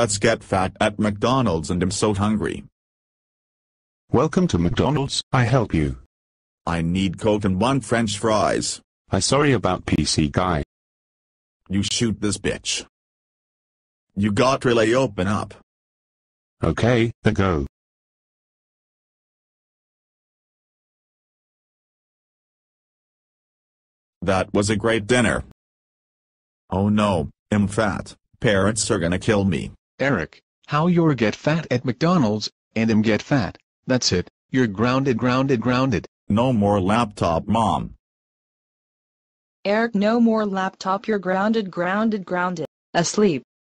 Let's get fat at McDonald's and I'm so hungry. Welcome to McDonald's, I help you. I need Coke and 1 French fries. Sorry about PC guy. You shoot this bitch. You got relay open up. Okay, go. That was a great dinner. Oh no, I'm fat. Parents are gonna kill me. Eric, how you're get fat at McDonald's, and get fat, that's it, you're grounded. No more laptop, Mom. Eric, no more laptop, you're grounded. Asleep.